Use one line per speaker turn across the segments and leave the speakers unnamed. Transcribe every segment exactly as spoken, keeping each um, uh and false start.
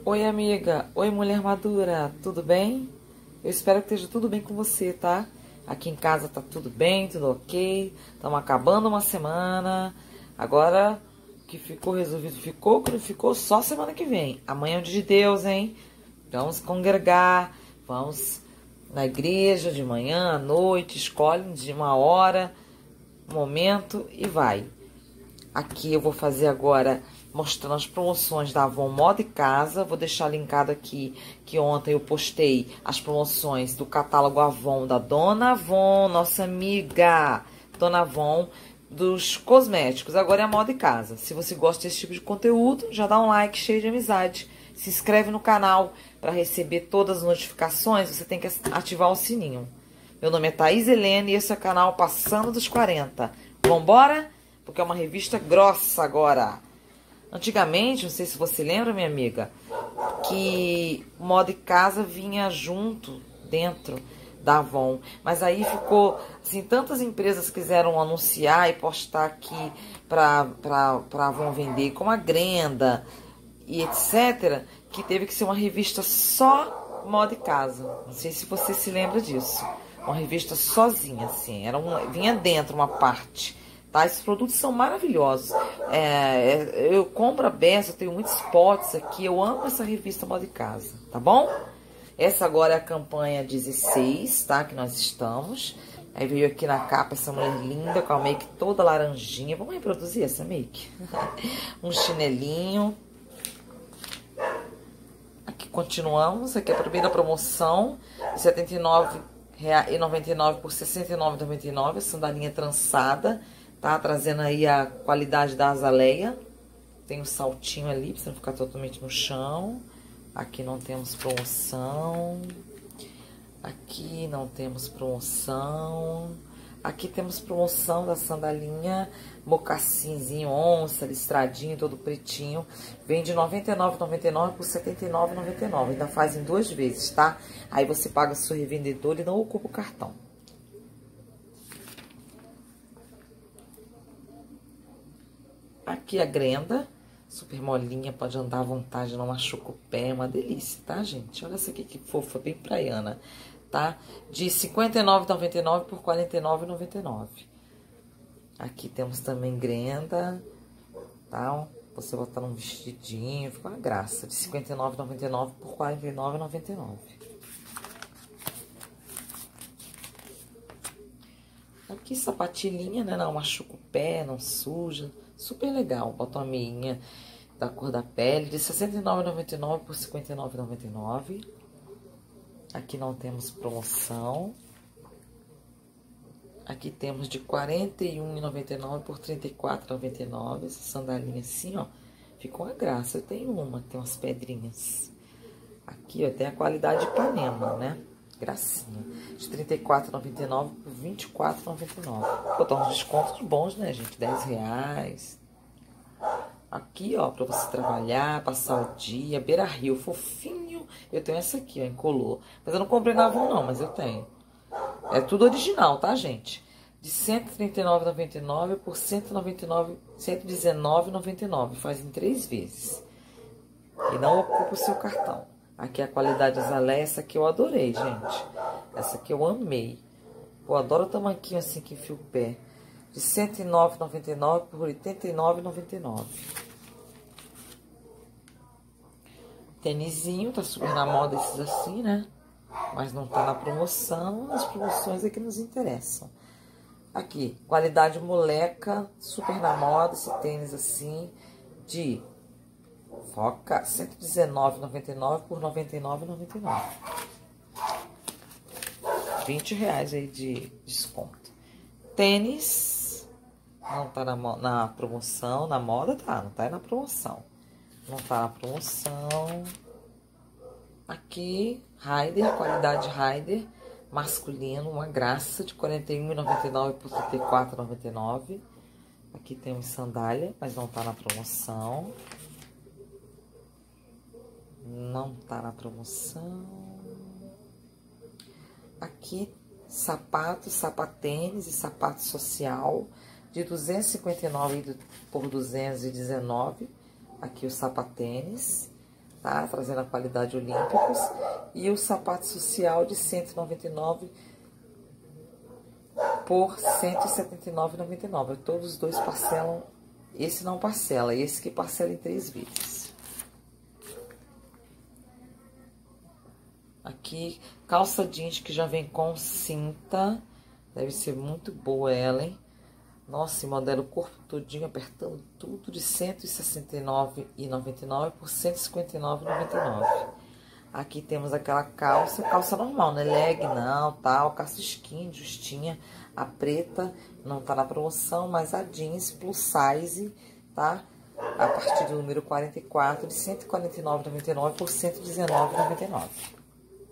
Oi, amiga. Oi, mulher madura. Tudo bem? Eu espero que esteja tudo bem com você, tá? Aqui em casa tá tudo bem, tudo ok. Estamos acabando uma semana. Agora, o que ficou resolvido ficou, o que não ficou só semana que vem. Amanhã é o dia de Deus, hein? Vamos congregar, vamos na igreja de manhã, à noite, escolhe de uma hora, um momento e vai. Aqui eu vou fazer agora mostrando as promoções da Avon Moda e Casa. Vou deixar linkado aqui que ontem eu postei as promoções do catálogo Avon da Dona Avon, nossa amiga Dona Avon, dos cosméticos. Agora é a Moda e Casa. Se você gosta desse tipo de conteúdo, já dá um like cheio de amizade. Se inscreve no canal para receber todas as notificações. Você tem que ativar o sininho. Meu nome é Thaís Helena e esse é o canal Passando dos quarenta. Vambora? Porque é uma revista grossa agora. Antigamente, não sei se você lembra, minha amiga, que Moda e Casa vinha junto, dentro da Avon. Mas aí ficou, assim, tantas empresas quiseram anunciar e postar aqui para para Avon vender, como a Grenda e etcétera, que teve que ser uma revista só Moda e Casa. Não sei se você se lembra disso. Uma revista sozinha, assim, era uma, vinha dentro uma parte. Tá? Esses produtos são maravilhosos. É, eu compro a beça, eu tenho muitos potes aqui. Eu amo essa revista Moda e Casa, tá bom? Essa agora é a campanha dezesseis, tá? Que nós estamos. Aí veio aqui na capa essa mulher linda com a make toda laranjinha. Vamos reproduzir essa make? Um chinelinho. Aqui continuamos. Aqui é a primeira promoção. setenta e nove reais e noventa e nove por sessenta e nove reais e noventa e nove. A sandalinha trançada. Tá trazendo aí a qualidade da azaleia. Tem um saltinho ali, pra você não ficar totalmente no chão. Aqui não temos promoção. Aqui não temos promoção. Aqui temos promoção da sandalinha mocassinzinho, onça, listradinho, todo pretinho. Vem de noventa e nove reais e noventa e nove por setenta e nove reais e noventa e nove. Ainda faz em duas vezes, tá? Aí você paga o seu revendedor e não ocupa o cartão. Aqui a Grenda, super molinha, pode andar à vontade, não machuca o pé, é uma delícia, tá, gente? Olha essa aqui que fofa, bem praiana, tá? De cinquenta e nove reais e noventa e nove por quarenta e nove reais e noventa e nove. Aqui temos também Grenda, tá? Você botar num vestidinho, fica uma graça. De cinquenta e nove reais e noventa e nove por quarenta e nove reais e noventa e nove. Aqui sapatilhinha, né? Não machuca o pé, não suja. Super legal. Bota uma meinha da cor da pele. De sessenta e nove reais e noventa e nove por cinquenta e nove reais e noventa e nove. Aqui não temos promoção. Aqui temos de quarenta e um reais e noventa e nove por trinta e quatro reais e noventa e nove. Essa sandalinha assim, ó. Ficou uma graça. Eu tenho uma, tem umas pedrinhas. Aqui, ó, tem a qualidade Ipanema, né? Gracinha. De trinta e quatro reais e noventa e nove por vinte e quatro reais e noventa e nove. Botar uns descontos bons, né, gente? dez reais. Aqui, ó, pra você trabalhar, passar o dia. Beira Rio, fofinho. Eu tenho essa aqui, ó, incolor. Mas eu não comprei na Avon, não, mas eu tenho. É tudo original, tá, gente? De cento e trinta e nove reais e noventa e nove por cento e noventa e nove, cento e dezenove reais e noventa e nove. Faz em três vezes. E não ocupa o seu cartão. Aqui a qualidade azaleia, essa aqui eu adorei, gente. Essa aqui eu amei. Eu adoro o tamanquinho assim que enfia o pé. De cento e nove reais e noventa e nove por oitenta e nove reais e noventa e nove. Tênisinho, tá super na moda esses assim, né? Mas não tá na promoção. As promoções é que nos interessam. Aqui, qualidade moleca, super na moda, esse tênis assim, de... Foca, cento e dezenove reais e noventa e nove por noventa e nove reais e noventa e nove. vinte reais aí de desconto. Tênis, não tá na, na promoção, na moda tá, não tá na promoção. Não tá na promoção. Aqui, Raider, qualidade Raider, masculino, uma graça, de quarenta e um reais e noventa e nove por trinta e quatro reais e noventa e nove. Aqui temos sandália, mas não tá na promoção. Não tá na promoção. Aqui, sapato, sapatênis e sapato social de duzentos e cinquenta e nove por duzentos e dezenove. Aqui o sapatênis. tá? Trazendo a qualidade Olímpicos. E o sapato social de cento e noventa e nove por cento e setenta e nove reais e noventa e nove centavos. Todos os dois parcelam. Esse não parcela, esse que parcela em três vezes. Aqui, calça jeans que já vem com cinta. Deve ser muito boa ela, hein? Nossa, e modela o corpo todinho, apertando tudo, de cento e sessenta e nove reais e noventa e nove centavos por cento e cinquenta e nove reais e noventa e nove centavos. Aqui temos aquela calça, calça normal, né? Leg não, tal, calça skin, justinha. A preta não tá na promoção, mas a jeans plus size, tá? A partir do número quarenta e quatro, de cento e quarenta e nove reais e noventa e nove centavos por cento e dezenove reais e noventa e nove centavos.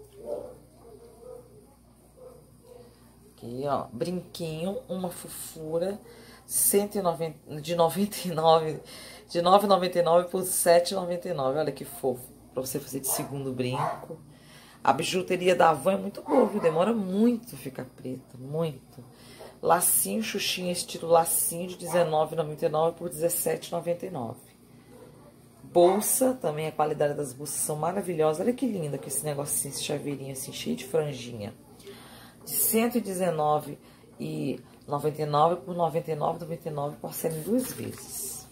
Aqui, ó, brinquinho, uma fofura, cento e noventa, de noventa e nove, de nove reais e noventa e nove por sete reais e noventa e nove. Olha que fofo, pra você fazer de segundo brinco. A bijuteria da Avon é muito boa, viu? Demora muito ficar preta, muito. Lacinho, xuxinha, estilo lacinho, de dezenove reais e noventa e nove por dezessete reais e noventa e nove. Bolsa, também a qualidade das bolsas são maravilhosas. Olha que linda que esse negocinho, esse chaveirinho assim, cheio de franjinha. De cento e dezenove reais e noventa e nove centavos por noventa e nove reais e noventa e nove centavos, parcela em duas vezes.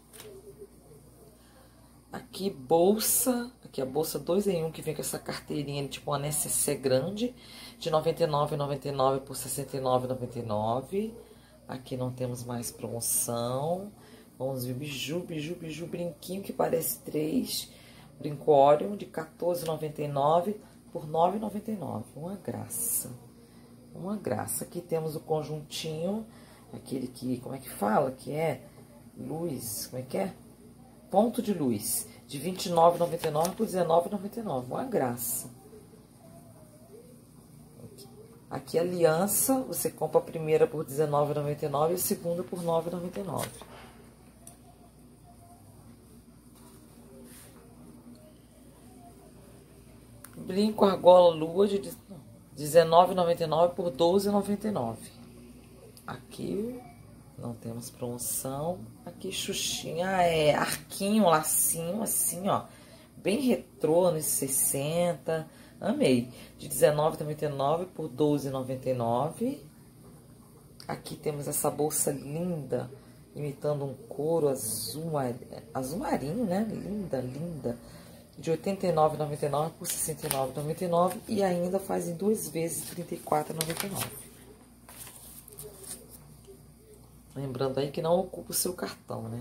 Aqui, bolsa, aqui a bolsa dois em um, que vem com essa carteirinha, tipo uma N S C grande, de noventa e nove reais e noventa e nove centavos por sessenta e nove reais e noventa e nove centavos. Aqui não temos mais promoção. Vamos ver biju, biju, biju, brinquinho que parece três. Brinco Orion de quatorze reais e noventa e nove centavos por nove reais e noventa e nove centavos. Uma graça. Uma graça. Aqui temos o conjuntinho, aquele que, como é que fala? Que é luz, como é que é? Ponto de luz, de vinte e nove reais e noventa e nove centavos por dezenove reais e noventa e nove centavos. Uma graça. Aqui. Aqui a aliança, você compra a primeira por dezenove reais e noventa e nove centavos e a segunda por nove reais e noventa e nove centavos. Brinco argola lua de dezenove reais e noventa e nove centavos por doze reais e noventa e nove centavos. Aqui não temos promoção. Aqui xuxinha, é arquinho, lacinho, assim, ó. Bem retrô, anos sessenta. Amei. De dezenove reais e noventa e nove centavos por doze reais e noventa e nove centavos. Aqui temos essa bolsa linda, imitando um couro azul, azul marinho, né? Linda, linda. De oitenta e nove reais e noventa e nove centavos por sessenta e nove reais e noventa e nove centavos. E ainda faz em duas vezes, trinta e quatro reais e noventa e nove centavos. Lembrando aí que não ocupa o seu cartão, né?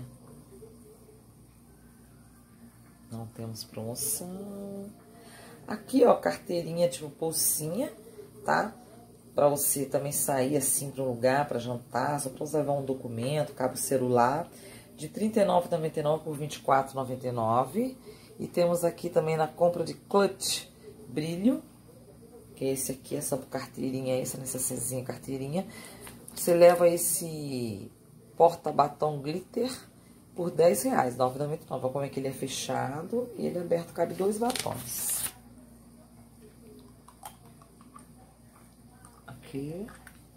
Não temos promoção. Aqui, ó, carteirinha tipo bolsinha, tá? Pra você também sair assim pra um lugar, pra jantar, só pra você levar um documento, cabo celular. De trinta e nove reais e noventa e nove centavos por vinte e quatro reais e noventa e nove centavos. E temos aqui também na compra de clutch brilho, que é esse aqui, essa carteirinha, essa necessairezinha carteirinha. Você leva esse porta-batom glitter por dez reais, nove reais e noventa e nove centavos. Olha como é que ele é fechado e ele é aberto, cabe dois batons. Aqui.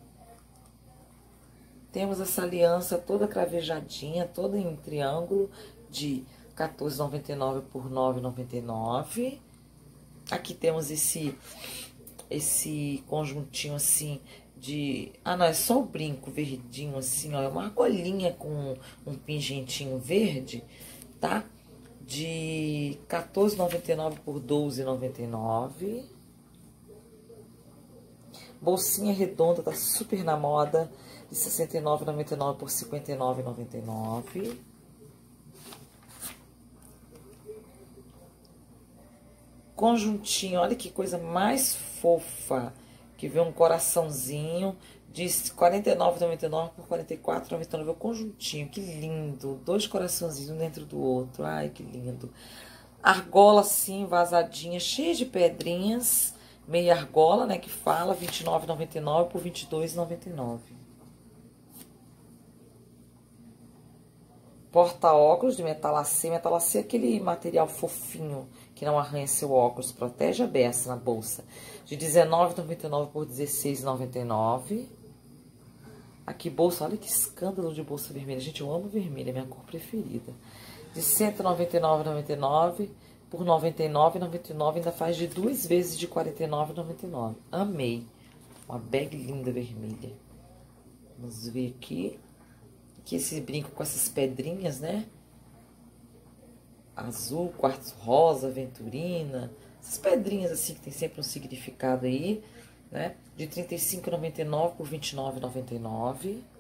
Temos essa aliança toda cravejadinha, toda em triângulo, de quatorze reais e noventa e nove centavos por nove reais e noventa e nove centavos. Aqui temos esse, esse conjuntinho assim de... Ah, não, é só o brinco verdinho assim, ó. É uma argolinha com um pingentinho verde, tá? De quatorze reais e noventa e nove centavos por doze reais e noventa e nove centavos. Bolsinha redonda, tá super na moda, de sessenta e nove reais e noventa e nove centavos por cinquenta e nove reais e noventa e nove centavos. Conjuntinho, olha que coisa mais fofa, que vem um coraçãozinho de quarenta e nove reais e noventa e nove centavos por quarenta e quatro reais e noventa e nove centavos. É o conjuntinho, que lindo, dois coraçãozinhos um dentro do outro, ai que lindo. Argola assim, vazadinha, cheia de pedrinhas, meia argola, né, que fala, vinte e nove reais e noventa e nove centavos por vinte e dois reais e noventa e nove centavos. Porta-óculos de metalacê. Metalacê é aquele material fofinho que não arranha seu óculos, protege a beça na bolsa. De dezenove reais e noventa e nove centavos por dezesseis reais e noventa e nove centavos. Aqui, bolsa, olha que escândalo de bolsa vermelha. Gente, eu amo vermelho, é minha cor preferida. De cento e noventa e nove reais e noventa e nove centavos por noventa e nove reais e noventa e nove centavos. Ainda faz de duas vezes de quarenta e nove reais e noventa e nove centavos. Amei. Uma bag linda vermelha. Vamos ver aqui. Aqui esse brinco com essas pedrinhas, né? Azul, quartzo rosa, aventurina. Essas pedrinhas assim que tem sempre um significado aí, né? De trinta e cinco reais e noventa e nove centavos por vinte e nove reais e noventa e nove centavos.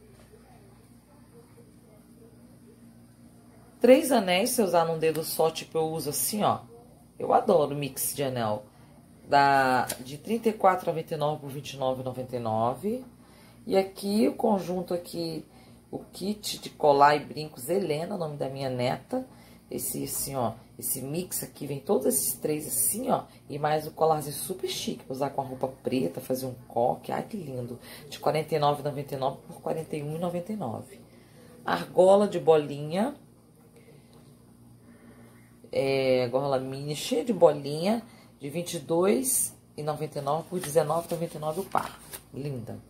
Três anéis, se eu usar num dedo só, tipo, eu uso assim, ó. Eu adoro mix de anel. Da, de trinta e quatro reais e noventa e nove centavos por vinte e nove reais e noventa e nove centavos. E aqui, o conjunto aqui, o kit de colar e brincos Helena, nome da minha neta. Esse, assim, ó, esse mix aqui, vem todos esses três assim, ó. E mais o colarzinho super chique, pra usar com a roupa preta, fazer um coque. Ai, que lindo. De quarenta e nove reais e noventa e nove centavos por quarenta e um reais e noventa e nove centavos. Argola de bolinha. É, argola mini, cheia de bolinha, de vinte e dois reais e noventa e nove centavos por dezenove reais e noventa e nove centavos o par. Linda.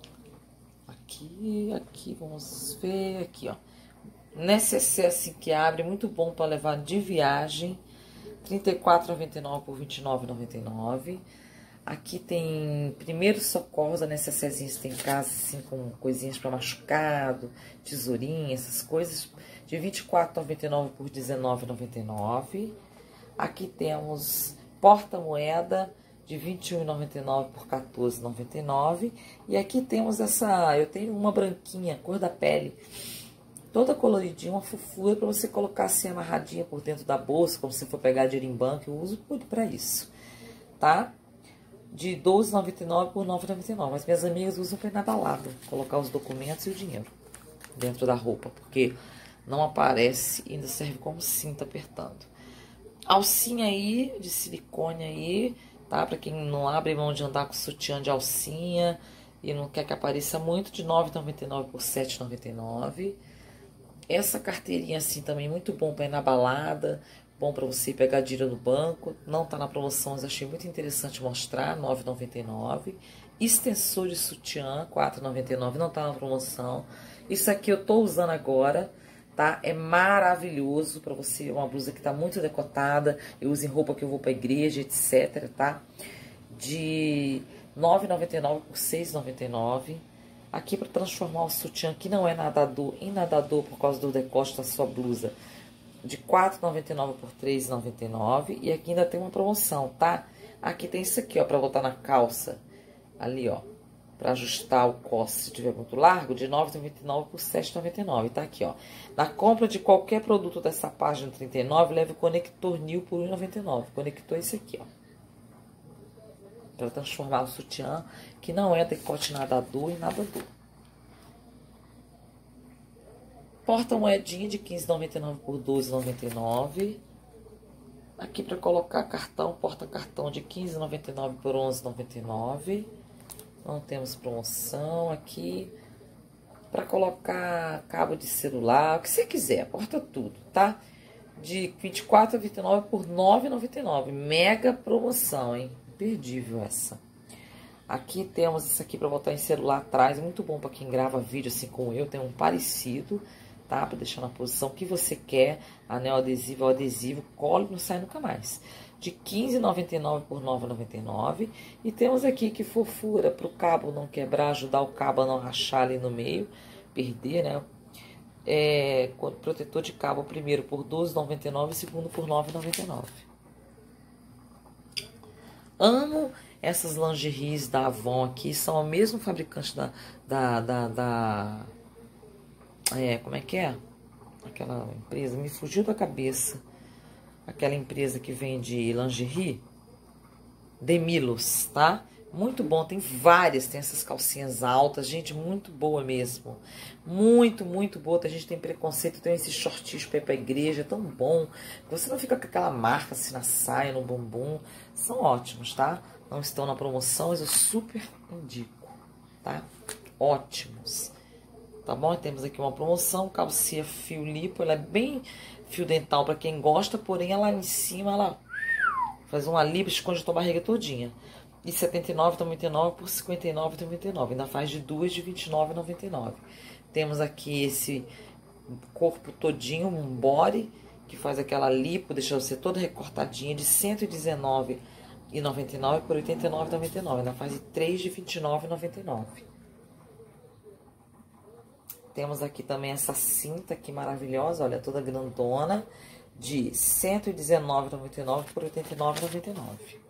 Aqui, aqui, vamos ver, aqui, ó. Necessaire assim que abre, muito bom para levar de viagem. trinta e quatro reais e noventa e nove centavos por vinte e nove reais e noventa e nove centavos. Aqui tem primeiros socorros, a necessairezinha tem em casa, assim, com coisinhas para machucado, tesourinha, essas coisas. De vinte e quatro reais e noventa e nove centavos por dezenove reais e noventa e nove centavos. Aqui temos porta-moeda de vinte e um reais e noventa e nove centavos por quatorze reais e noventa e nove centavos. E aqui temos essa, eu tenho uma branquinha, cor da pele, toda coloridinha, uma fofura para você colocar assim amarradinha por dentro da bolsa, como se for pegar dinheiro em banco, eu uso muito para isso, tá? De doze reais e noventa e nove centavos por nove reais e noventa e nove centavos. As minhas amigas usam para ir na balada, colocar os documentos e o dinheiro dentro da roupa, porque não aparece e ainda serve como cinto apertando. Alcinha aí, de silicone aí, tá? Pra quem não abre mão de andar com sutiã de alcinha e não quer que apareça muito, de nove reais e noventa e nove centavos por sete reais e noventa e nove centavos. Essa carteirinha assim também muito bom pra ir na balada, bom pra você pegar dinheiro no banco. Não tá na promoção, mas achei muito interessante mostrar, nove reais e noventa e nove centavos. Extensor de sutiã, quatro reais e noventa e nove centavos, não tá na promoção. Isso aqui eu tô usando agora, tá? É maravilhoso pra você, uma blusa que tá muito decotada, eu uso em roupa que eu vou pra igreja, etc, tá? De nove reais e noventa e nove centavos por seis reais e noventa e nove centavos. Aqui pra transformar o sutiã, que não é nadador, em nadador por causa do decote da sua blusa, de quatro reais e noventa e nove centavos por três reais e noventa e nove centavos. E aqui ainda tem uma promoção, tá? Aqui tem isso aqui, ó, pra botar na calça, ali, ó. Pra ajustar o cosse, se tiver muito largo, de nove reais e noventa e nove centavos por sete reais e noventa e nove centavos. Tá aqui, ó. Na compra de qualquer produto dessa página trinta e nove, leve o conector Nil por um real e noventa e nove centavos. Conector é esse aqui, ó. Pra transformar o sutiã, que não é decote nadador e nadador. Porta-moedinha de quinze reais e noventa e nove centavos por doze reais e noventa e nove centavos. Aqui pra colocar cartão, porta-cartão de quinze reais e noventa e nove centavos por onze reais e noventa e nove centavos. Não temos promoção aqui. Pra colocar cabo de celular, o que você quiser, porta tudo, tá? De vinte e quatro reais e vinte e nove centavos por nove reais e noventa e nove centavos. Mega promoção, hein? Imperdível essa. Aqui temos isso aqui pra botar em celular atrás. Muito bom pra quem grava vídeo assim como eu. Tem um parecido, tá? Pra deixar na posição que você quer. Anel adesivo ao adesivo. Cola e não sai nunca mais. De quinze reais e noventa e nove centavos por nove reais e noventa e nove centavos. E temos aqui que fofura pro cabo não quebrar, ajudar o cabo a não rachar ali no meio. Perder, né? É, protetor de cabo primeiro por doze reais e noventa e nove centavos e segundo por nove reais e noventa e nove centavos. Amo essas lingeries da Avon aqui, são o mesmo fabricante da, da, da, da é, como é que é? Aquela empresa, me fugiu da cabeça, aquela empresa que vende lingerie, Demilos, tá? Muito bom, tem várias, tem essas calcinhas altas, gente, muito boa mesmo. Muito, muito boa. A gente tem preconceito, tem esses shortinhos pra ir pra igreja, tão bom. Você não fica com aquela marca assim na saia, no bumbum. São ótimos, tá? Não estão na promoção, mas eu super indico, tá? Ótimos. Tá bom? E temos aqui uma promoção, calcinha fio lipo, ela é bem fio dental pra quem gosta, porém ela em cima, ela faz uma lipo, esconde a tua barriga todinha. De setenta e nove reais e noventa e nove centavos por cinquenta e nove reais e noventa e nove centavos. Ainda faz de duas de vinte e nove reais e noventa e nove centavos. Temos aqui esse corpo todinho, um body que faz aquela lipo, deixa você toda recortadinha, de cento e dezenove reais e noventa e nove centavos por oitenta e nove reais e noventa e nove centavos. Ainda faz de três de vinte e nove reais e noventa e nove centavos. Temos aqui também essa cinta aqui maravilhosa, olha, toda grandona, de cento e dezenove reais e noventa e nove centavos por oitenta e nove reais e noventa e nove centavos.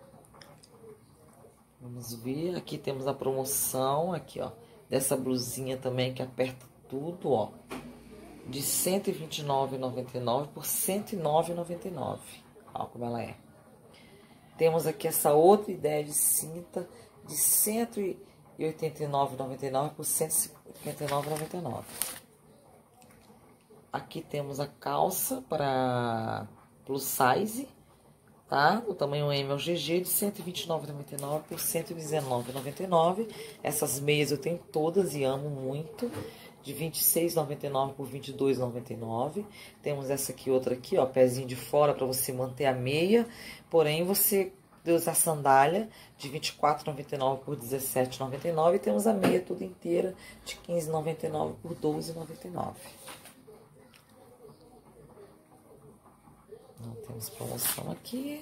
Vamos ver, aqui temos a promoção, aqui, ó, dessa blusinha também que aperta tudo, ó, de cento e vinte e nove reais e noventa e nove centavos por cento e nove reais e noventa e nove centavos. Olha como ela é. Temos aqui essa outra ideia de cinta de cento e oitenta e nove reais e noventa e nove centavos por cento e cinquenta e nove reais e noventa e nove centavos. Aqui temos a calça para plus size, tá? O tamanho M ao G G de cento e vinte e nove reais e noventa e nove centavos por cento e dezenove reais e noventa e nove centavos. Essas meias eu tenho todas e amo muito. De vinte e seis reais e noventa e nove centavos por vinte e dois reais e noventa e nove centavos. Temos essa aqui, outra aqui, ó, pezinho de fora para você manter a meia. Porém, você usa a sandália de vinte e quatro reais e noventa e nove centavos por dezessete reais e noventa e nove centavos. E temos a meia toda inteira de quinze reais e noventa e nove centavos por doze reais e noventa e nove centavos. Não temos promoção aqui.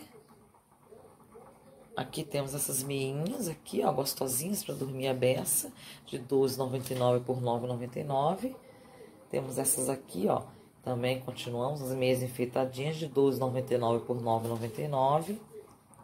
Aqui temos essas meinhas aqui, ó, gostosinhas para dormir a beça, de doze reais e noventa e nove centavos por nove reais e noventa e nove centavos. Temos essas aqui, ó, também continuamos, as meias enfeitadinhas, de doze reais e noventa e nove centavos por nove reais e noventa e nove centavos.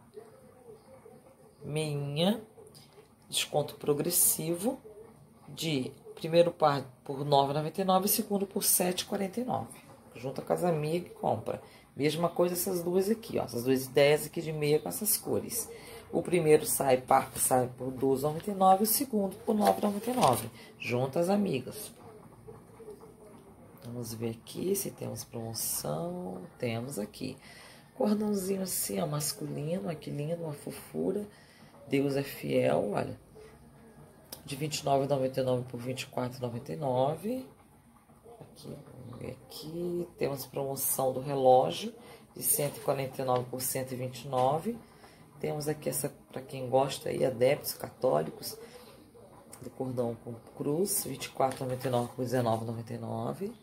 Meinha, desconto progressivo, de primeiro par por nove reais e noventa e nove centavos e segundo por sete reais e quarenta e nove centavos. Junta com as amigas e compra. Mesma coisa essas duas aqui, ó. Essas duas ideias aqui de meia com essas cores. O primeiro sai, par, sai por doze reais e noventa e nove centavos, o segundo por nove reais e noventa e nove centavos. Junta as amigas. Vamos ver aqui se temos promoção. Temos aqui. Cordãozinho assim, ó, masculino. Olha que lindo, uma fofura. Deus é fiel, olha. De vinte e nove reais e noventa e nove centavos por vinte e quatro reais e noventa e nove centavos. Aqui, vamos ver aqui, temos promoção do relógio de cento e quarenta e nove reais por cento e vinte e nove reais. Temos aqui essa, para quem gosta aí, adeptos católicos, do cordão com cruz, vinte e quatro reais e noventa e nove centavos por dezenove reais e noventa e nove centavos.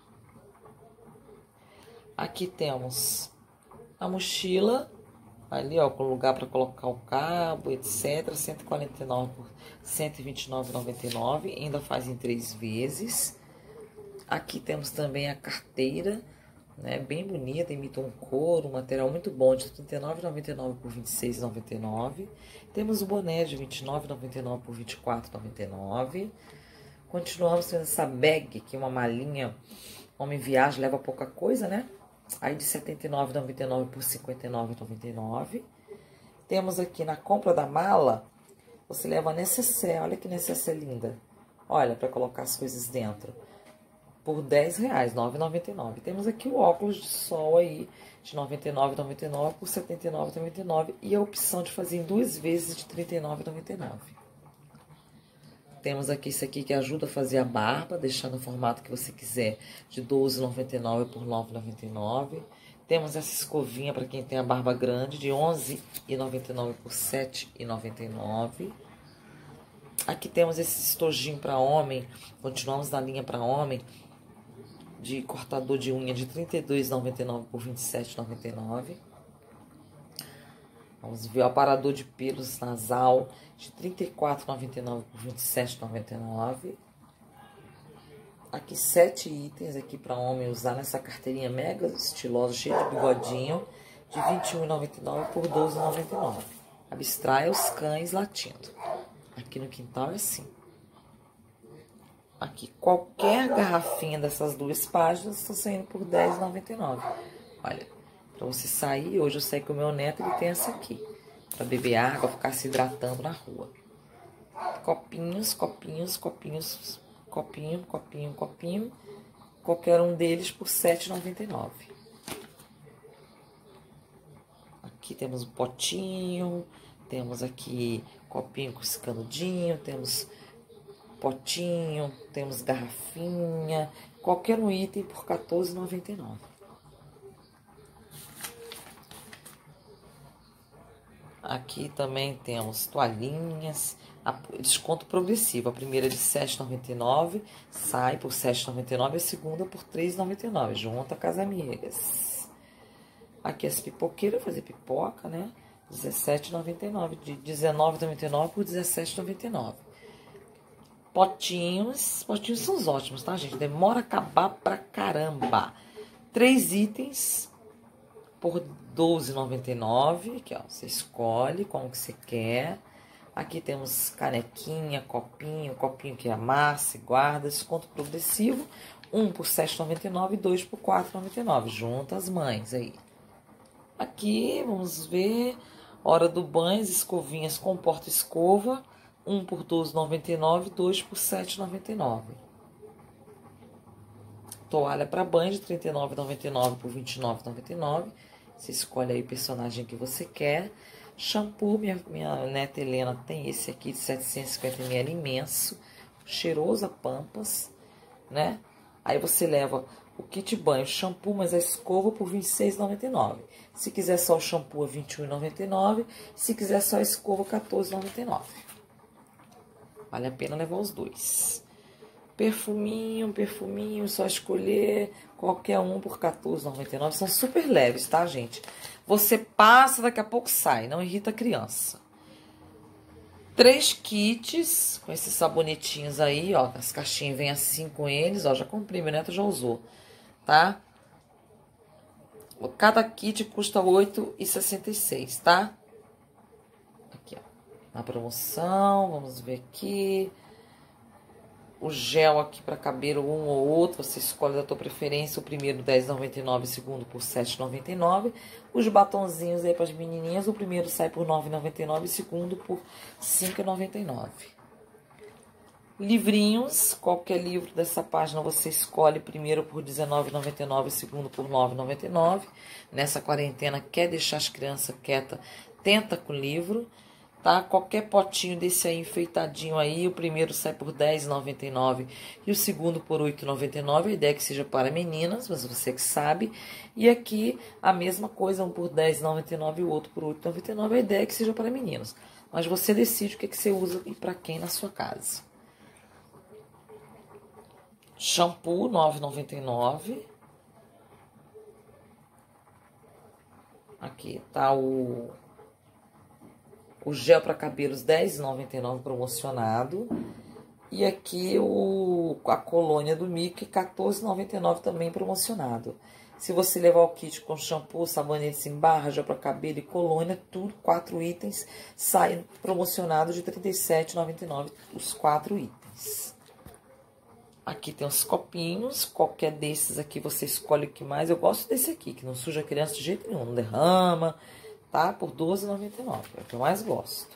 Aqui temos a mochila, ali ó, com lugar para colocar o cabo, etcétera. cento e quarenta e nove reais por cento e vinte e nove reais e noventa e nove centavos, ainda faz em três vezes. Aqui temos também a carteira, né, bem bonita, imita um couro, um material muito bom, de trinta e nove reais e noventa e nove centavos por vinte e seis reais e noventa e nove centavos. Temos o boné de vinte e nove reais e noventa e nove centavos por vinte e quatro reais e noventa e nove centavos. Continuamos tendo essa bag, que é uma malinha, homem viaja, leva pouca coisa, né? Aí de setenta e nove reais e noventa e nove centavos por cinquenta e nove reais e noventa e nove centavos. Temos aqui na compra da mala, você leva a necessaire, olha que necessaire linda. Olha, para colocar as coisas dentro. Por dez reais, nove reais e noventa e nove centavos. Temos aqui o óculos de sol aí, de noventa e nove reais e noventa e nove centavos por setenta e nove reais e noventa e nove centavos. E a opção de fazer em duas vezes de trinta e nove reais e noventa e nove centavos. Temos aqui esse aqui que ajuda a fazer a barba, deixar no formato que você quiser, de doze reais e noventa e nove centavos por nove reais e noventa e nove centavos. Temos essa escovinha para quem tem a barba grande, de onze reais e noventa e nove centavos por sete reais e noventa e nove centavos. Aqui temos esse estojinho para homem, continuamos na linha para homem, de cortador de unha de trinta e dois reais e noventa e nove centavos por vinte e sete reais e noventa e nove centavos. Vamos ver o aparador de pelos nasal de trinta e quatro reais e noventa e nove centavos por vinte e sete reais e noventa e nove centavos. Aqui sete itens aqui para homem usar nessa carteirinha mega estilosa, cheia de bigodinho, de vinte e um reais e noventa e nove centavos por doze reais e noventa e nove centavos. Abstraia os cães latindo. Aqui no quintal é assim. Aqui, qualquer garrafinha dessas duas páginas está saindo por dez reais e noventa e nove centavos. Olha, para você sair, hoje eu saí com o meu neto, ele tem essa aqui. Para beber água, ficar se hidratando na rua. Copinhos, copinhos, copinhos, copinho, copinho, copinho. Qualquer um deles por sete reais e noventa e nove centavos. Aqui temos um potinho, temos aqui copinho com esse canudinho, temos potinho, temos garrafinha, qualquer um item por quatorze reais e noventa e nove centavos. Aqui também temos toalhinhas, a, desconto progressivo. A primeira de sete reais e noventa e nove centavos, sai por sete reais e noventa e nove centavos, a segunda por três reais e noventa e nove centavos, junta com as amigas. Aqui as pipoqueiras, fazer pipoca, né? dezessete reais e noventa e nove centavos, de dezenove reais e noventa e nove centavos por dezessete reais e noventa e nove centavos. Potinhos, potinhos são os ótimos, tá, gente? Demora a acabar pra caramba. Três itens por doze reais e noventa e nove centavos, aqui, ó, você escolhe como que você quer. Aqui temos canequinha, copinho, copinho que amassa e guarda, desconto progressivo, um por sete reais e noventa e nove centavos e dois por quatro reais e noventa e nove centavos, junta as mães aí. Aqui, vamos ver, hora do banho, as escovinhas com porta-escova, um por doze reais e noventa e nove centavos, dois por sete reais e noventa e nove centavos. Toalha para banho de trinta e nove reais e noventa e nove centavos por vinte e nove reais e noventa e nove centavos. Você escolhe aí o personagem que você quer. Shampoo, minha, minha neta Helena tem esse aqui de setecentos e cinquenta mililitros, imenso, cheiroso a pampas, né? Aí você leva o kit banho, shampoo, mas a escova por vinte e seis reais e noventa e nove centavos. Se quiser só o shampoo, é vinte e um reais e noventa e nove centavos. Se quiser só a escova, quatorze reais e noventa e nove centavos. Vale a pena levar os dois. Perfuminho, perfuminho, só escolher qualquer um por quatorze reais e noventa e nove centavos. São super leves, tá, gente? Você passa, daqui a pouco sai, não irrita a criança. Três kits com esses sabonetinhos aí, ó. As caixinhas vêm assim com eles, ó. Já comprei, meu neto já usou, tá? Cada kit custa oito reais e sessenta e seis centavos, tá? Aqui, ó. Na promoção, vamos ver aqui. O gel aqui para caber um ou outro, você escolhe da tua preferência. O primeiro dez reais e noventa e nove centavos, o segundo por sete reais e noventa e nove centavos. Os batonzinhos aí para as menininhas, o primeiro sai por nove reais e noventa e nove centavos, o segundo por cinco reais e noventa e nove centavos. Livrinhos, qualquer livro dessa página você escolhe, primeiro por dezenove reais e noventa e nove centavos, o segundo por nove reais e noventa e nove centavos. Nessa quarentena, quer deixar as crianças quietas, tenta com o livro. Tá? Qualquer potinho desse aí enfeitadinho aí, o primeiro sai por dez reais e noventa e nove centavos e o segundo por oito reais e noventa e nove centavos. A ideia é que seja para meninas, mas você que sabe. E aqui a mesma coisa, um por dez reais e noventa e nove centavos e o outro por oito reais e noventa e nove centavos. A ideia é que seja para meninas, mas você decide o que, que você usa e para quem na sua casa. Shampoo, nove reais e noventa e nove centavos. Aqui tá o... O gel para cabelos, dez reais e noventa e nove centavos promocionado. E aqui o, a colônia do Mickey, quatorze reais e noventa e nove centavos também promocionado. Se você levar o kit com shampoo, sabonete em barra, gel para cabelo e colônia, tudo, quatro itens, sai promocionado de trinta e sete reais e noventa e nove centavos os quatro itens. Aqui tem os copinhos, qualquer desses aqui você escolhe o que mais. Eu gosto desse aqui, que não suja a criança de jeito nenhum, não derrama. Tá? Por doze reais e noventa e nove centavos, é o que eu mais gosto.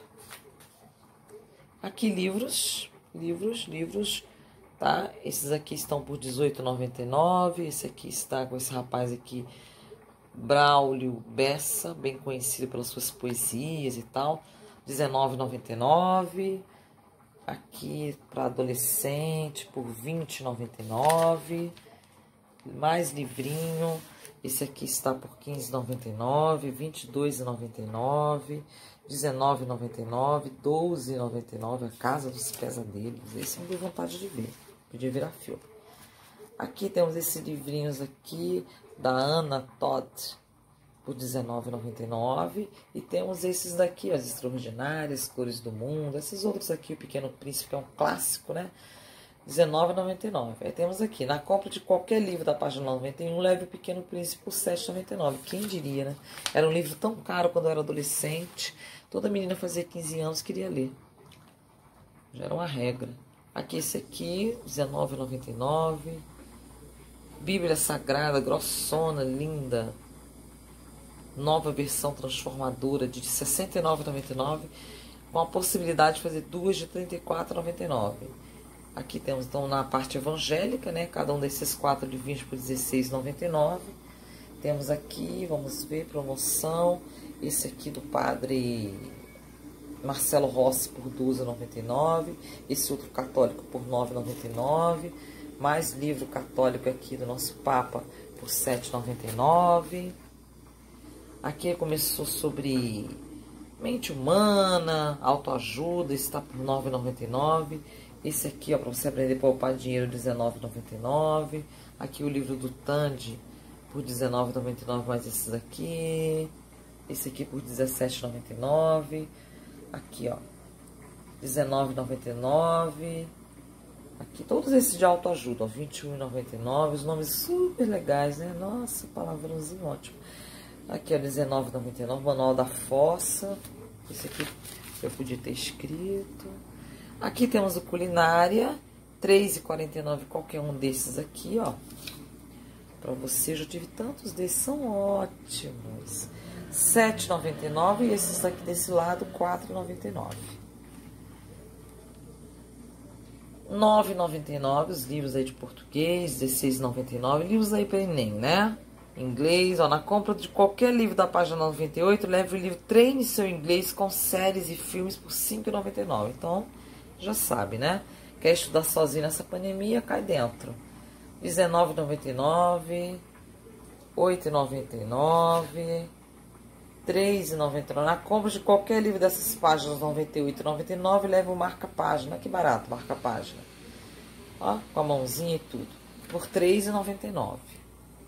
Aqui livros, livros, livros, tá? Esses aqui estão por dezoito reais e noventa e nove centavos. Esse aqui está com esse rapaz aqui, Braulio Bessa, bem conhecido pelas suas poesias e tal. dezenove reais e noventa e nove centavos. Aqui para adolescente por vinte reais e noventa e nove centavos. Mais livrinho. Esse aqui está por quinze reais e noventa e nove centavos, vinte e dois reais e noventa e nove centavos, dezenove reais e noventa e nove centavos, doze reais e noventa e nove centavos, a Casa dos Pesadelos. Esse eu não deu vontade de ver, podia virar filme. Aqui temos esses livrinhos aqui da Anna Todd por dezenove reais e noventa e nove centavos. E temos esses daqui, as Extraordinárias, Cores do Mundo. Esses outros aqui, o Pequeno Príncipe, é um clássico, né? dezenove reais e noventa e nove centavos. Aí temos aqui, na compra de qualquer livro da página noventa e um, leve o Pequeno Príncipe por sete reais e noventa e nove centavos. Quem diria, né? Era um livro tão caro quando eu era adolescente. Toda menina fazia quinze anos queria ler. Já era uma regra. Aqui esse aqui, dezenove reais e noventa e nove centavos. Bíblia Sagrada, grossona, linda. Nova versão transformadora de sessenta e nove reais e noventa e nove centavos. Com a possibilidade de fazer duas de trinta e quatro reais e noventa e nove centavos. Aqui temos, então, na parte evangélica, né? Cada um desses quatro de vinte por dezesseis reais e noventa e nove centavos. Temos aqui, vamos ver, promoção. Esse aqui do padre Marcelo Rossi por doze reais e noventa e nove centavos. Esse outro católico por nove reais e noventa e nove centavos. Mais livro católico aqui do nosso Papa por sete reais e noventa e nove centavos. Aqui começou sobre mente humana, autoajuda, está por nove reais e noventa e nove centavos. Esse aqui, ó, para você aprender a poupar dinheiro, dezenove reais e noventa e nove centavos. Aqui o livro do Tandy por dezenove reais e noventa e nove centavos, mais esses aqui. Esse aqui por dezessete reais e noventa e nove centavos. Aqui, ó, dezenove reais e noventa e nove centavos. Aqui, todos esses de autoajuda, ó, vinte e um reais e noventa e nove centavos. Os nomes super legais, né? Nossa, palavrãozinho ótimo. Aqui, ó, dezenove reais e noventa e nove centavos. Manual da Fossa. Esse aqui eu podia ter escrito. Aqui temos o Culinária. três reais e quarenta e nove centavos, qualquer um desses aqui, ó. Pra você, eu já tive tantos desses, são ótimos. sete reais e noventa e nove centavos e esses aqui desse lado, quatro reais e noventa e nove centavos. nove reais e noventa e nove centavos, os livros aí de português, dezesseis reais e noventa e nove centavos, livros aí para Enem, né? Inglês, ó, na compra de qualquer livro da página noventa e oito, leve o livro Treine Seu Inglês com séries e filmes por cinco reais e noventa e nove centavos. Então, já sabe, né? Quer estudar sozinho nessa pandemia, cai dentro. dezenove reais e noventa e nove centavos, oito reais e noventa e nove centavos, três reais e noventa e nove centavos. Na compra de qualquer livro dessas páginas noventa e oito e noventa e nove, leva o marca-página. Que barato, marca-página. Ó, com a mãozinha e tudo. Por três reais e noventa e nove centavos.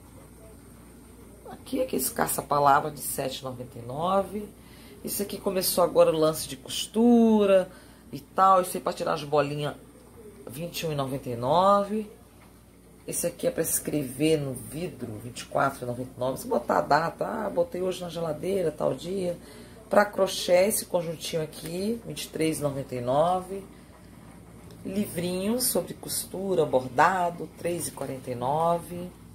Aqui, aqueles caça-palavra de sete reais e noventa e nove centavos. Isso aqui começou agora o lance de costura e tal. Isso aí para tirar as bolinhas, vinte e um reais e noventa e nove centavos. Esse aqui é para escrever no vidro, vinte e quatro reais e noventa e nove centavos. Se botar a data, ah, botei hoje na geladeira, tal dia. Para crochê, esse conjuntinho aqui, vinte e três reais e noventa e nove centavos. Livrinhos sobre costura, bordado, três reais e quarenta e nove centavos.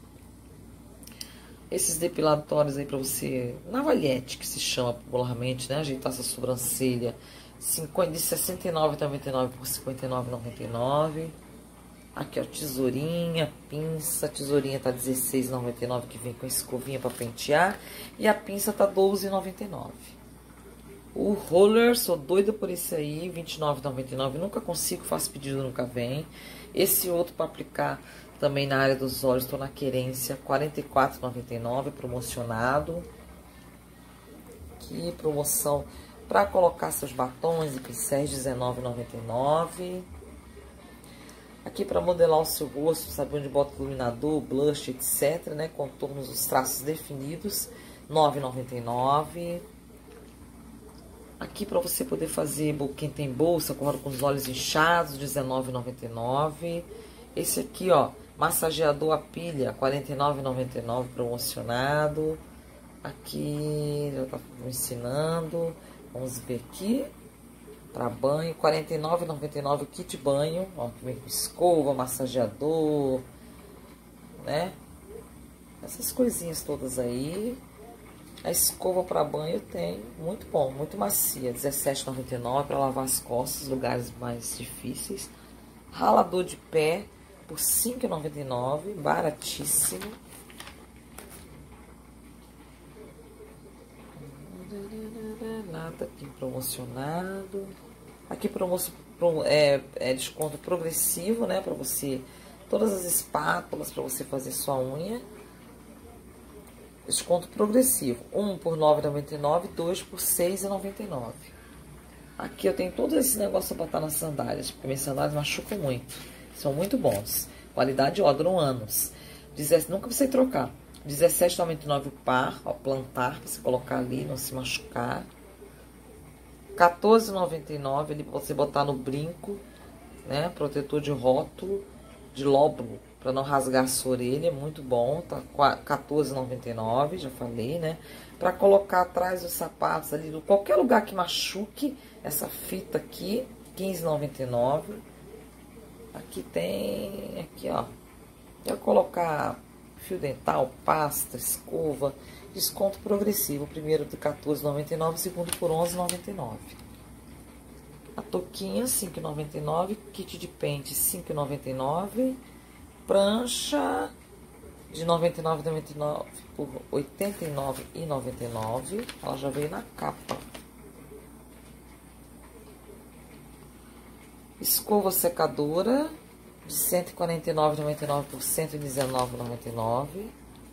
Esses depilatórios aí para você, navalhete, que se chama popularmente, né? Ajeitar essa sobrancelha, de sessenta e nove reais e noventa e nove centavos por cinquenta e nove reais e noventa e nove centavos. Aqui, ó, tesourinha, pinça. A tesourinha tá dezesseis reais e noventa e nove centavos, que vem com escovinha para pentear. E a pinça tá doze reais e noventa e nove centavos. O roller, sou doida por esse aí, vinte e nove reais e noventa e nove centavos. Nunca consigo, faço pedido, nunca vem. Esse outro para aplicar também na área dos olhos, tô na querência, quarenta e quatro reais e noventa e nove centavos, promocionado. Aqui, promoção para colocar seus batons e pincéis, dezenove reais e noventa e nove centavos. Aqui para modelar o seu rosto, sabe onde bota iluminador, blush, etc, né? Contornos, os traços definidos, nove reais e noventa e nove centavos. Aqui para você poder fazer, quem tem bolsa, agora com os olhos inchados, dezenove reais e noventa e nove centavos. Esse aqui, ó, massageador a pilha, quarenta e nove reais e noventa e nove centavos, promocionado. Aqui, já tá ensinando. Vamos ver aqui. Para banho, quarenta e nove reais e noventa e nove centavos, kit banho, ó, que vem com escova, massageador, né? Essas coisinhas todas aí. A escova para banho tem, muito bom, muito macia, dezessete reais e noventa e nove centavos para lavar as costas, lugares mais difíceis. Ralador de pé por cinco reais e noventa e nove centavos, baratíssimo. Nada aqui promocionado. Aqui promoção, é, é desconto progressivo, né? Para você, todas as espátulas para você fazer sua unha. Desconto progressivo. Um por nove reais e noventa e nove centavos, dois por seis reais e noventa e nove centavos. Aqui eu tenho todo esse negócio para botar nas sandálias, porque minhas sandálias machucam muito. São muito bons. Qualidade, ó, duram anos. Nunca precisei trocar. dezessete reais e noventa e nove centavos o par, ó, plantar, para você colocar ali, não se machucar. quatorze reais e noventa e nove centavos ali para você botar no brinco, né? Protetor de rótulo, de lóbulo, para não rasgar a sua orelha, muito bom, tá? quatorze reais e noventa e nove centavos, já falei, né? Para colocar atrás dos sapatos ali, em qualquer lugar que machuque, essa fita aqui, quinze reais e noventa e nove centavos. Aqui tem, aqui ó, eu colocar fio dental, pasta, escova, desconto progressivo, o primeiro de quatorze reais e noventa e nove centavos, o segundo por onze reais e noventa e nove centavos. A touquinha, cinco reais e noventa e nove centavos, kit de pente, cinco reais e noventa e nove centavos, prancha de noventa e nove reais e noventa e nove centavos por oitenta e nove reais e noventa e nove centavos, ela já veio na capa. Escova secadora de cento e quarenta e nove reais e noventa e nove centavos por cento e dezenove reais e noventa e nove centavos.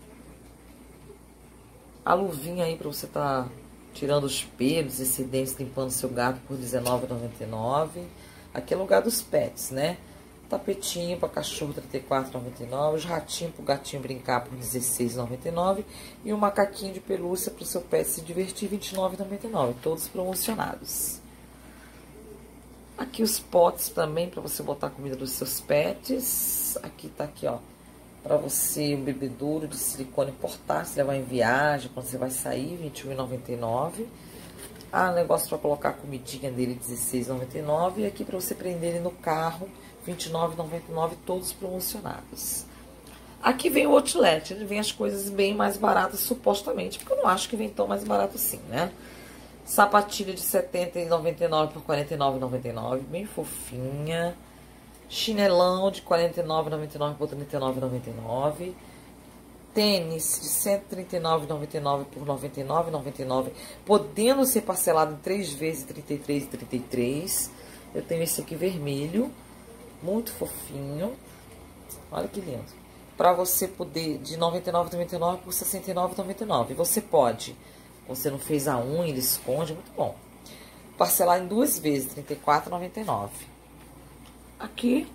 A luvinha aí para você tá tirando os pelos, excedentes, limpando seu gato por dezenove reais e noventa e nove centavos. Aqui é lugar dos pets, né? Tapetinho para cachorro, trinta e quatro reais e noventa e nove centavos. Os ratinhos para o gatinho brincar por dezesseis reais e noventa e nove centavos. E o macaquinho de pelúcia para o seu pet se divertir, vinte e nove reais e noventa e nove centavos. Todos promocionados. Aqui os potes também para você botar a comida dos seus pets. Aqui tá aqui, ó. Para você, um bebedouro de silicone portátil, se levar em viagem, quando você vai sair, vinte e um reais e noventa e nove centavos. Ah, negócio para colocar a comidinha dele, dezesseis reais e noventa e nove centavos. E aqui para você prender ele no carro, vinte e nove reais e noventa e nove centavos, todos promocionados. Aqui vem o outlet, vem as coisas bem mais baratas, supostamente, porque eu não acho que vem tão mais barato assim, né? Sapatilha de setenta reais e noventa e nove centavos por quarenta e nove reais e noventa e nove centavos, bem fofinha. Chinelão de quarenta e nove reais e noventa e nove centavos por trinta e nove reais e noventa e nove centavos. Tênis de cento e trinta e nove reais e noventa e nove centavos por noventa e nove reais e noventa e nove centavos, podendo ser parcelado em três vezes, trinta e três reais e trinta e três centavos. Eu tenho esse aqui vermelho, muito fofinho. Olha que lindo. Para você poder, de noventa e nove reais e noventa e nove centavos por sessenta e nove reais e noventa e nove centavos. Você pode, você não fez a unha, ele esconde, muito bom. Parcelar em duas vezes, trinta e quatro reais e noventa e nove centavos. Aqui,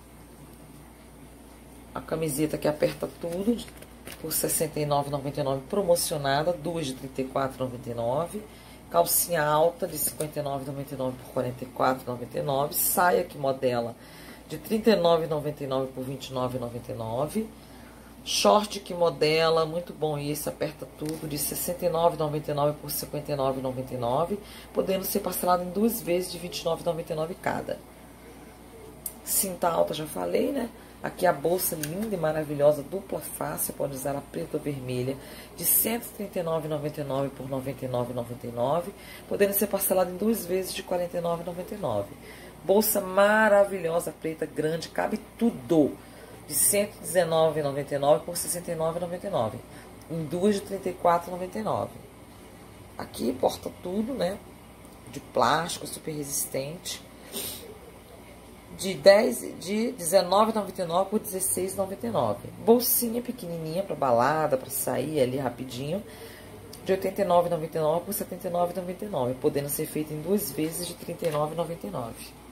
a camiseta que aperta tudo, por sessenta e nove reais e noventa e nove centavos, promocionada, duas de trinta e quatro reais e noventa e nove centavos. Calcinha alta de cinquenta e nove reais e noventa e nove centavos por quarenta e quatro reais e noventa e nove centavos. Saia que modela de trinta e nove reais e noventa e nove centavos por vinte e nove reais e noventa e nove centavos. Short que modela, muito bom esse, aperta tudo, de sessenta e nove reais e noventa e nove centavos por cinquenta e nove reais e noventa e nove centavos, podendo ser parcelado em duas vezes de vinte e nove reais e noventa e nove centavos cada. Cinta alta, já falei, né? Aqui a bolsa linda e maravilhosa, dupla face, pode usar a preta ou vermelha, de cento e trinta e nove reais e noventa e nove centavos por noventa e nove reais e noventa e nove centavos, podendo ser parcelado em duas vezes de quarenta e nove reais e noventa e nove centavos. Bolsa maravilhosa, preta, grande, cabe tudo, de cento e dezenove reais e noventa e nove centavos por sessenta e nove reais e noventa e nove centavos, em duas de trinta e quatro reais e noventa e nove centavos. Aqui porta tudo, né? De plástico, super resistente. De, dez, de dezenove reais e noventa e nove centavos por dezesseis reais e noventa e nove centavos. Bolsinha pequenininha para balada, para sair ali rapidinho, de oitenta e nove reais e noventa e nove centavos por setenta e nove reais e noventa e nove centavos, podendo ser feita em duas vezes de trinta e nove reais e noventa e nove centavos.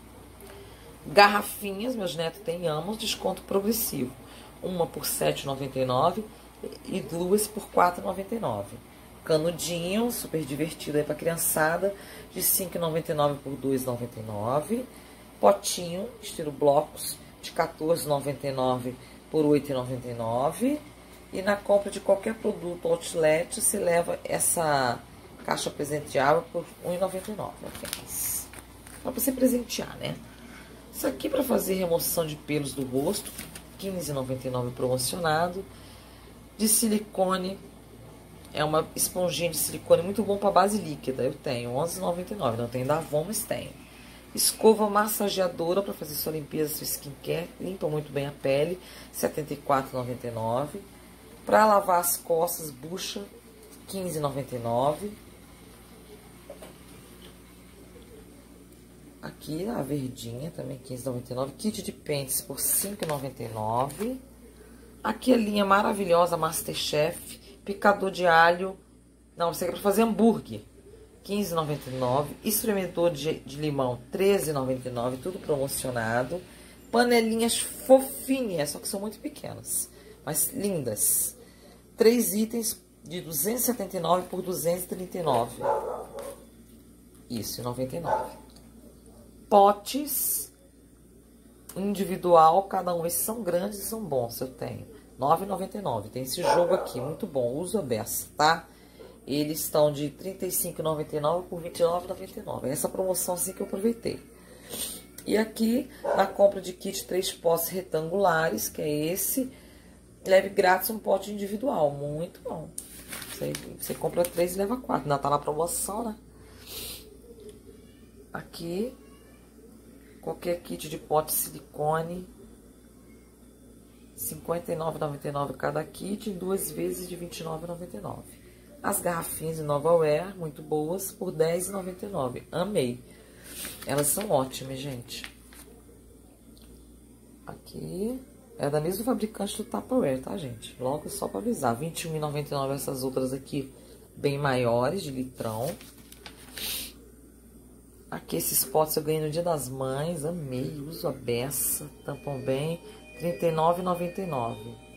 Garrafinhas, meus netos têm ambos, desconto progressivo. Uma por sete reais e noventa e nove centavos e duas por quatro reais e noventa e nove centavos. Canudinho, super divertido aí para criançada, de cinco reais e noventa e nove centavos por dois reais e noventa e nove centavos. Potinho, estilo blocos, de quatorze reais e noventa e nove centavos por oito reais e noventa e nove centavos. E na compra de qualquer produto outlet, se leva essa caixa presenteável por um real e noventa e nove centavos. Só para você presentear, né? Isso aqui para fazer remoção de pelos do rosto, quinze reais e noventa e nove centavos promocionado. De silicone, é uma esponjinha de silicone muito bom para base líquida. Eu tenho onze reais e noventa e nove centavos, não tem da Avon, mas tenho. Escova massageadora para fazer sua limpeza, sua skincare, limpa muito bem a pele, setenta e quatro reais e noventa e nove centavos. Para lavar as costas, bucha, quinze reais e noventa e nove centavos. Aqui a verdinha também, quinze reais e noventa e nove centavos. Kit de pentes por cinco reais e noventa e nove centavos. Aqui a linha maravilhosa Masterchef, picador de alho, não, isso aqui é para fazer hambúrguer, quinze reais e noventa e nove centavos. Espremedor de, de limão, treze reais e noventa e nove centavos, tudo promocionado. Panelinhas fofinhas, só que são muito pequenas, mas lindas. Três itens de duzentos e setenta e nove por duzentos e trinta e nove. Isso, noventa e nove. Potes individual, cada um. Esses são grandes e são bons, eu tenho. nove reais e noventa e nove. Tem esse jogo aqui, muito bom. Uso a beça, tá? Eles estão de trinta e cinco reais e noventa e nove por vinte e nove reais e noventa e nove. Essa promoção sim que eu aproveitei. E aqui, na compra de kit três potes retangulares, que é esse, leve grátis um pote individual. Muito bom. Você, você compra três e leva quatro. Ainda tá na promoção, né? Aqui, qualquer kit de pote silicone, cinquenta e nove reais e noventa e nove cada kit, em duas vezes de vinte e nove reais e noventa e nove. As garrafinhas Innovaware, muito boas, por dez reais e noventa e nove. Amei. Elas são ótimas, gente. Aqui é da mesma fabricante do Tupperware, tá, gente? Logo só pra avisar. vinte e um reais e noventa e nove essas outras aqui, bem maiores, de litrão. Aqui esses potes eu ganhei no Dia das Mães, amei, uso a beça, tampam bem, trinta e nove reais e noventa e nove centavos.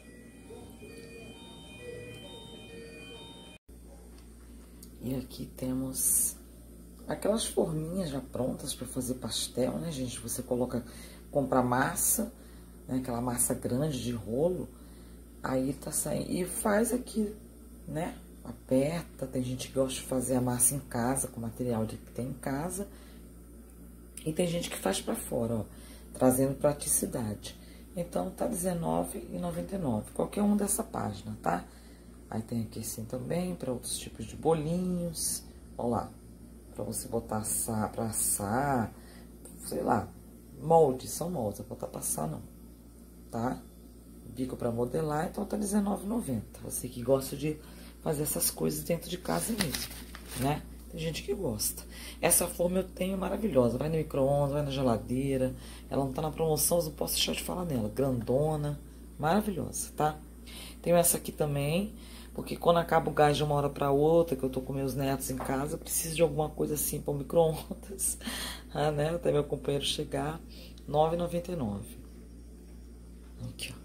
E aqui temos aquelas forminhas já prontas para fazer pastel, né, gente? Você coloca, compra massa, né, aquela massa grande de rolo, aí tá saindo, e faz aqui, né, aperta. Tem gente que gosta de fazer a massa em casa, com material que tem em casa, e tem gente que faz para fora, ó, trazendo praticidade. Então, tá dezenove reais e noventa e nove centavos, qualquer um dessa página, tá? Aí tem aqui assim também, para outros tipos de bolinhos, ó lá, para você botar assar, pra assar, sei lá, moldes, são moldes, não botar pra assar não, tá? Bico para modelar, então tá dezenove reais e noventa centavos. Você que gosta de fazer essas coisas dentro de casa mesmo, né? Tem gente que gosta. Essa forma eu tenho maravilhosa, vai no micro-ondas, vai na geladeira, ela não tá na promoção, eu não posso deixar de falar nela, grandona, maravilhosa, tá? Tenho essa aqui também, porque quando acaba o gás de uma hora para outra, que eu tô com meus netos em casa, eu preciso de alguma coisa assim para o micro-ondas, ah, né? Até meu companheiro chegar, nove reais e noventa e nove centavos. Aqui,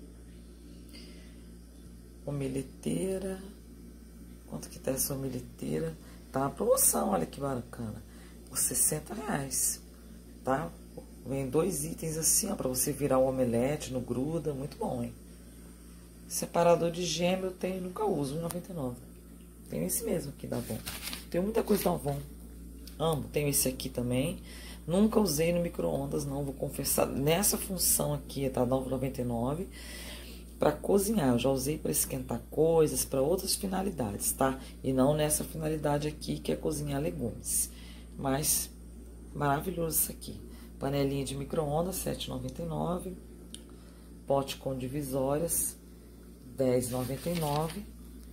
ó. Omeleteira. Quanto que tá essa omeleteira? Tá na promoção, olha que bacana. Por sessenta reais, tá? Vem dois itens assim, ó, pra você virar o omelete, não gruda, muito bom, hein? Separador de gema eu tenho, nunca uso, um real e noventa e nove centavos. Tem esse mesmo aqui da Avon. Tem muita coisa da Avon. Amo. Tenho esse aqui também. Nunca usei no micro-ondas, não, vou confessar. Nessa função aqui, tá nove reais e noventa e nove centavos. Para cozinhar, eu já usei para esquentar coisas, para outras finalidades, tá? E não nessa finalidade aqui, que é cozinhar legumes. Mas, maravilhoso isso aqui. Panelinha de micro-ondas, sete reais e noventa e nove centavos. Pote com divisórias, dez reais e noventa e nove centavos.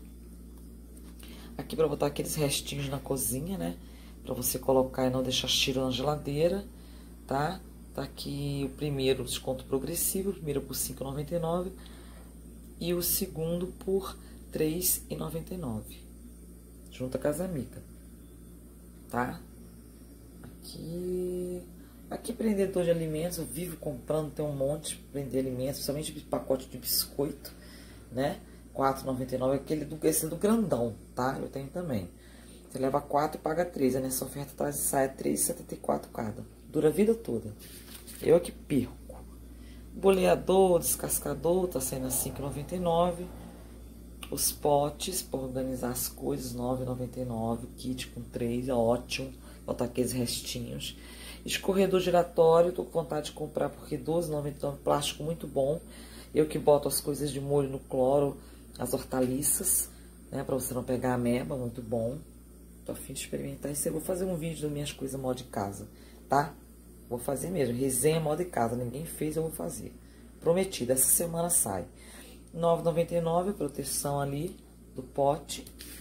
Aqui para botar aqueles restinhos na cozinha, né? Para você colocar e não deixar cheiro na geladeira, tá? Tá aqui o primeiro desconto progressivo, o primeiro por cinco reais e noventa e nove centavos. E o segundo por três reais e noventa e nove centavos. Junta com as amigas, tá? Aqui... Aqui, prendedor de alimentos, eu vivo comprando, tem um monte de prender alimentos, principalmente de pacote de biscoito, né? quatro reais e noventa e nove centavos, aquele do, esse é do grandão, tá? Eu tenho também. Você leva quatro e paga três, nessa oferta traz sai três reais e setenta e quatro centavos cada. Dura a vida toda. Eu aqui perco. Boleador, descascador, tá saindo a cinco reais e noventa e nove centavos. Os potes para organizar as coisas, nove reais e noventa e nove centavos. Kit com três, é ótimo. Botar aqueles restinhos. Escorredor giratório, tô com vontade de comprar porque doze reais e noventa e nove centavos, plástico muito bom. Eu que boto as coisas de molho no cloro, as hortaliças, né, pra você não pegar ameba, muito bom. Tô a fim de experimentar isso. Eu vou fazer um vídeo das minhas coisas moda de casa, tá? Vou fazer mesmo, resenha moda de casa, ninguém fez, eu vou fazer. Prometido, essa semana sai. nove reais e noventa e nove centavos, proteção ali do pote.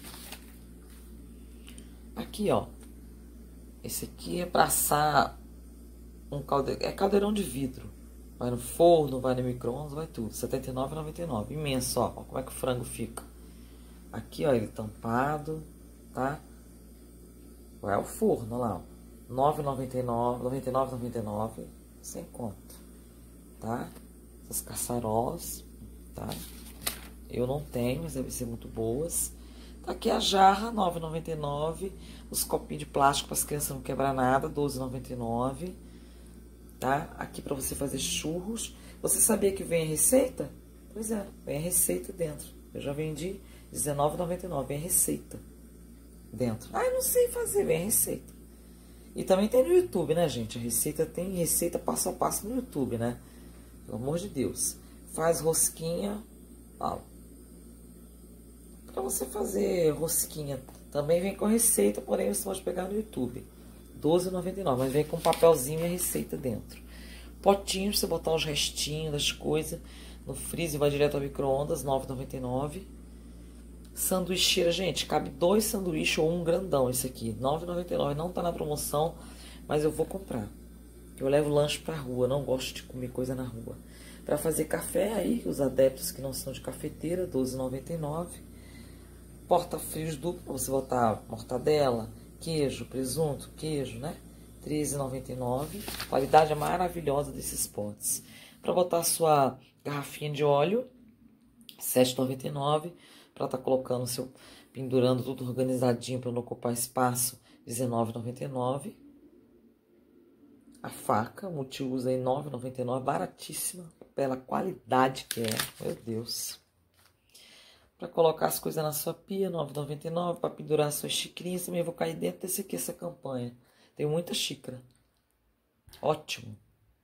Aqui, ó. Esse aqui é pra assar um caldeirão, é caldeirão de vidro. Vai no forno, vai no micro-ondas, vai tudo. setenta e nove reais e noventa e nove centavos. Imenso, ó. Ó como é que o frango fica. Aqui, ó, ele tampado, tá? Vai ao forno, olha lá, ó. nove reais e noventa e nove centavos, noventa e nove reais e noventa e nove centavos, sem conta, tá? Essas caçarolas, tá? Eu não tenho, mas devem ser muito boas. Tá aqui a jarra, nove reais e noventa e nove centavos. Os copinhos de plástico para as crianças não quebrar nada, doze reais e noventa e nove centavos. Tá? Aqui para você fazer churros. Você sabia que vem a receita? Pois é, vem a receita dentro. Eu já vendi dezenove reais e noventa e nove centavos, vem a receita dentro. Ah, eu não sei fazer, vem a receita. E também tem no YouTube, né, gente? A receita tem receita passo a passo no YouTube, né? Pelo amor de Deus. Faz rosquinha, ó. Pra você fazer rosquinha, também vem com receita, porém você pode pegar no YouTube. doze reais e noventa e nove centavos, mas vem com papelzinho e a receita dentro. Potinho pra você botar os restinhos das coisas no freezer, vai direto ao micro-ondas, nove reais e noventa e nove centavos. Sanduicheira, gente, cabe dois sanduíches ou um grandão esse aqui, nove reais e noventa e nove centavos, não tá na promoção, mas eu vou comprar. Eu levo lanche pra rua, não gosto de comer coisa na rua. Pra fazer café aí, os adeptos que não são de cafeteira, doze reais e noventa e nove centavos. Porta-frios duplo, pra você botar mortadela, queijo, presunto, queijo, né? treze reais e noventa e nove centavos. Qualidade é maravilhosa desses potes. Para botar a sua garrafinha de óleo, sete reais e noventa e nove centavos. Para estar tá colocando seu, pendurando tudo organizadinho para não ocupar espaço, dezenove reais e noventa e nove centavos. A faca multiuso aí, nove reais e noventa e nove centavos, baratíssima, pela qualidade que é, meu Deus. Para colocar as coisas na sua pia, nove reais e noventa e nove centavos. Para pendurar suas xicrinhas, também vou cair dentro desse aqui, essa campanha. Tem muita xícara. Ótimo.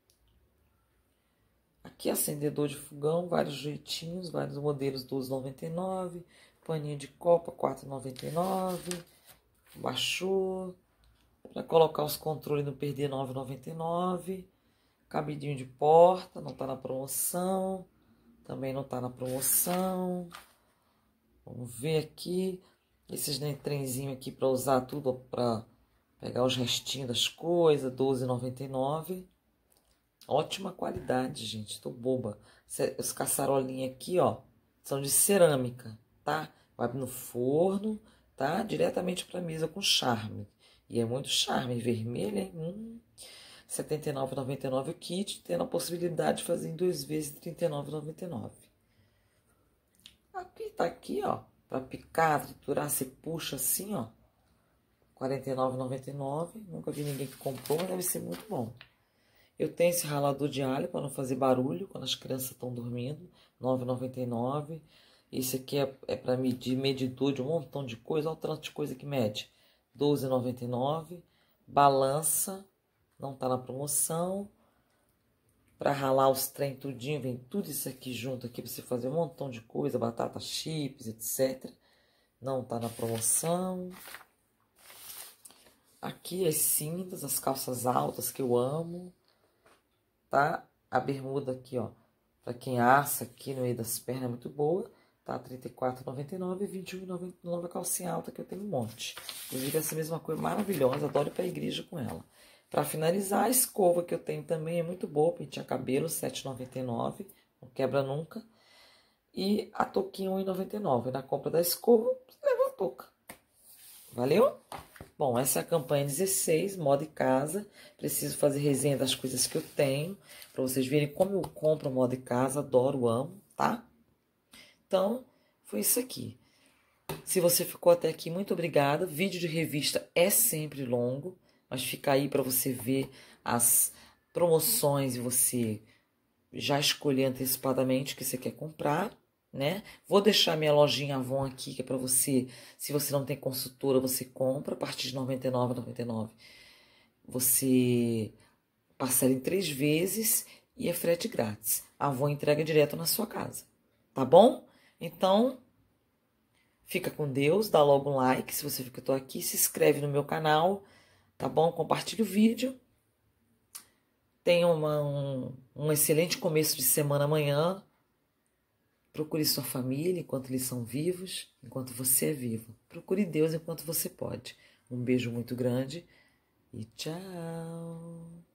Aqui acendedor de fogão, vários jeitinhos, vários modelos, doze reais e noventa e nove centavos. Paninho de copa, quatro reais e noventa e nove centavos. Baixou. Para colocar os controles e não perder, nove reais e noventa e nove centavos. Cabidinho de porta, não tá na promoção. Também não tá na promoção. Vamos ver aqui. Esses trenzinhos aqui para usar tudo, para pegar os restinhos das coisas, doze reais e noventa e nove centavos. Ótima qualidade, gente. Tô boba. Os caçarolinhos aqui, ó, são de cerâmica, tá? Vai no forno, tá? Diretamente pra mesa com charme. E é muito charme. Vermelho, hein? Hum. setenta e nove reais e noventa e nove centavos o kit, tendo a possibilidade de fazer em duas vezes trinta e nove reais e noventa e nove centavos. Aqui, tá aqui, ó. Pra picar, triturar, você puxa assim, ó. quarenta e nove reais e noventa e nove centavos. Nunca vi ninguém que comprou, mas deve ser muito bom. Eu tenho esse ralador de alho para não fazer barulho quando as crianças estão dormindo. nove reais e noventa e nove centavos. Esse aqui é, é para medir medidor de um montão de coisa. Olha o tanto de coisa que mede. doze reais e noventa e nove centavos. Balança. Não tá na promoção. Para ralar os trem tudinho. Vem tudo isso aqui junto aqui para você fazer um montão de coisa. Batata chips, etcétera. Não tá na promoção. Aqui as cintas, as calças altas que eu amo. Tá? A bermuda aqui, ó. Pra quem assa aqui no meio das pernas é muito boa. Tá? trinta e quatro reais e noventa e nove centavos e vinte e um reais e noventa e nove centavos a calcinha alta, que eu tenho um monte. Inclusive, essa mesma coisa maravilhosa. Adoro ir pra igreja com ela. Pra finalizar, a escova que eu tenho também é muito boa. Pentear cabelo, sete reais e noventa e nove centavos. Não quebra nunca. E a touquinha, um real e noventa e nove centavos. Na compra da escova, você leva a touca. Valeu? Bom, essa é a campanha dezesseis, moda e casa. Preciso fazer resenha das coisas que eu tenho, para vocês verem como eu compro moda e casa. Adoro, amo, tá? Então, foi isso aqui. Se você ficou até aqui, muito obrigada. Vídeo de revista é sempre longo, mas fica aí para você ver as promoções e você já escolher antecipadamente o que você quer comprar, né? Vou deixar minha lojinha Avon aqui, que é para você, se você não tem consultora, você compra a partir de noventa e nove reais e noventa e nove centavos. Você parcela em três vezes e é frete grátis. A Avon entrega direto na sua casa, tá bom? Então, fica com Deus, dá logo um like se você ficou aqui, se inscreve no meu canal, tá bom? Compartilha o vídeo. Tenha uma, um, um excelente começo de semana amanhã. Procure sua família enquanto eles são vivos, enquanto você é vivo. Procure Deus enquanto você pode. Um beijo muito grande e tchau!